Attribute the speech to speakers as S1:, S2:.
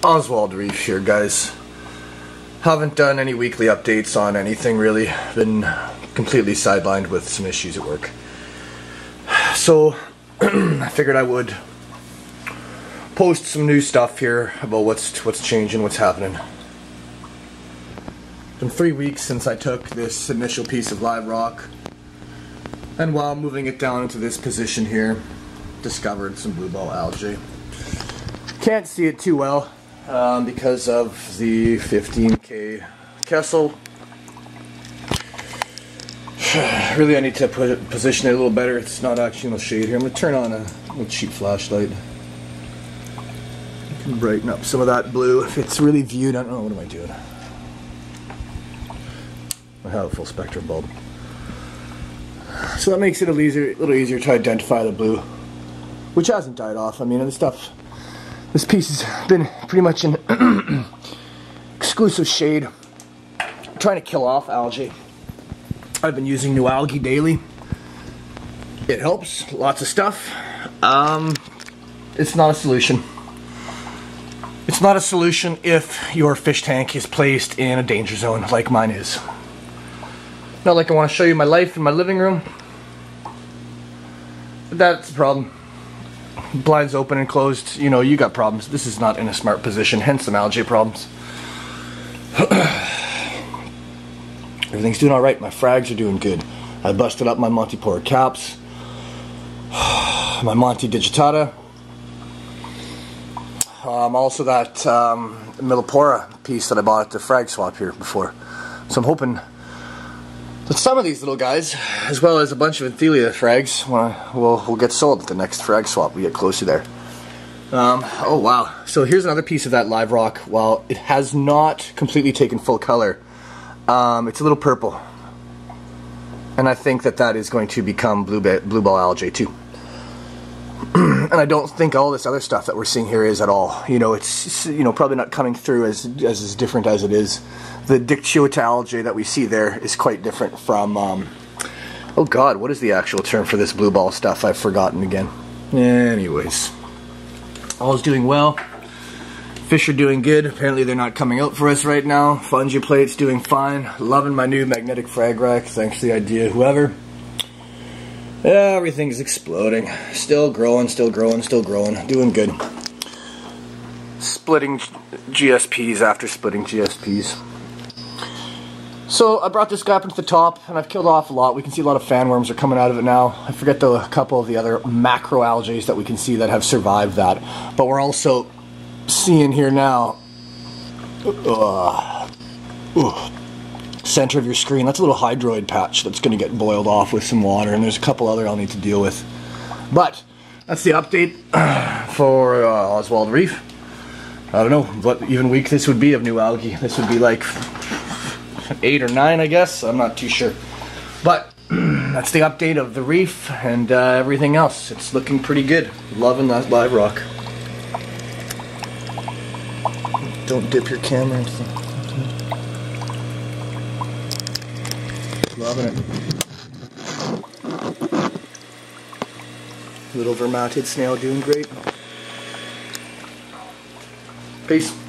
S1: Oswald Reef here, guys. Haven't done any weekly updates on anything really. Been completely sidelined with some issues at work. So I figured I would post some new stuff here about what's changing, what's happening. It's been 3 weeks since I took this initial piece of live rock, and while moving it down into this position here, discovered some blue ball algae. Can't see it too well because of the 15K Kessel. Really, I need to position it a little better. It's not actually in the shade here. I'm going to turn on a little cheap flashlight. I can brighten up some of that blue if it's really viewed. I don't know, what am I doing? I have a full spectrum bulb. So that makes it a little easier to identify the blue, which hasn't died off. I mean, this piece has been pretty much in exclusive shade, trying to kill off algae. I've been using new algae daily. It helps, lots of stuff. It's not a solution. It's not a solution if your fish tank is placed in a danger zone like mine is. Not like I want to show you my life in my living room. That's the problem. Blinds open and closed, you know, you got problems. This is not in a smart position, hence some algae problems. Everything's doing alright, my frags are doing good. I busted up my Montipora caps, my Monte Digitata, also that Millipora piece that I bought at the frag swap here before. So I'm hoping that some of these little guys, as well as a bunch of Anthelia frags, will get sold at the next frag swap we get closer there. Oh wow, so here's another piece of that live rock. While it has not completely taken full color, it's a little purple. And I think that is going to become blue ball algae too. And I don't think all this other stuff that we're seeing here is at all. You know, it's probably not coming through as different as it is. The Dictyota algae that we see there is quite different from, oh god, what is the actual term for this blue ball stuff? I've forgotten again. Anyways, all's doing well. Fish are doing good. Apparently they're not coming out for us right now. Fungi plate's doing fine. Loving my new magnetic frag rack. Thanks to the idea, whoever. Everything's exploding. Still growing, still growing, still growing. Doing good. Splitting GSPs after splitting GSPs. So I brought this guy up into the top, and I've killed off a lot. We can see a lot of fan worms are coming out of it now. I forget a couple of the other macroalgae that we can see that have survived that. But we're also seeing here now, center of your screen, that's a little hydroid patch that's going to get boiled off with some water, and there's a couple other I'll need to deal with. But that's the update for Oswald Reef. I don't know what even week this would be of new algae. This would be like 8 or 9, I guess. I'm not too sure. But that's the update of the reef and everything else. It's looking pretty good. Loving that live rock. Don't dip your camera into the... Loving it. Little vermatid snail doing great. Peace.